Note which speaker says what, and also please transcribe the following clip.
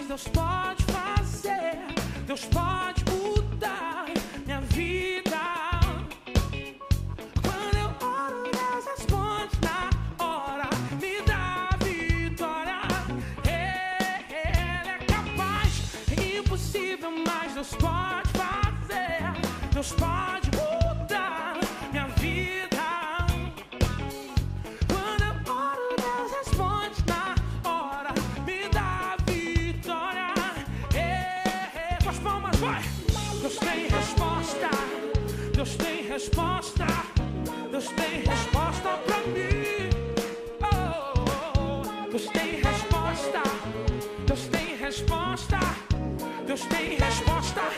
Speaker 1: Deus pode fazer, Deus pode mudar minha vida. Quando eu oro, Deus responde na hora, me dá vitória. Ele é capaz, é impossível, mas Deus pode fazer, Deus pode mudar minha vida. Quando eu oro, Deus responde na hora, me dá vitória. Com as palmas, vai! Deus tem resposta, Deus tem resposta, Deus tem resposta pra mim. Oh, Deus tem resposta, Deus tem resposta, Deus tem resposta.